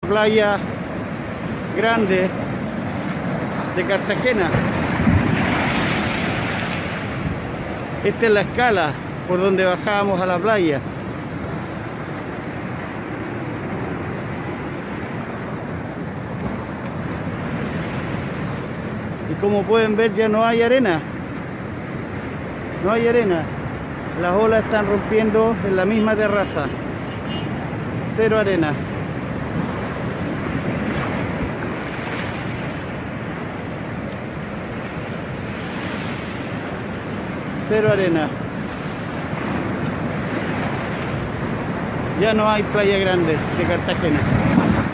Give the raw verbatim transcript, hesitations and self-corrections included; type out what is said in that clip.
Playa Grande de Cartagena. Esta es la escala por donde bajábamos a la playa. Y como pueden ver, ya no hay arena. No hay arena. Las olas están rompiendo en la misma terraza. Cero arena. Cero arena. Ya no hay Playa Grande de Cartagena.